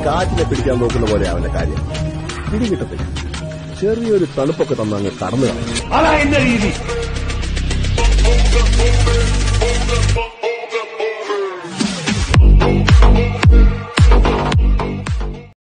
കാറ്റിനെ പിടിക്കാൻ നോക്കുന്ന പോലെ അവന്റെ കാര്യം പിടികിട്ടത്തില്ല. ചെറിയൊരു തണുപ്പൊക്കെ തന്നങ്ങ് കടന്നു കളയും. അതാ എന്റെ രീതി.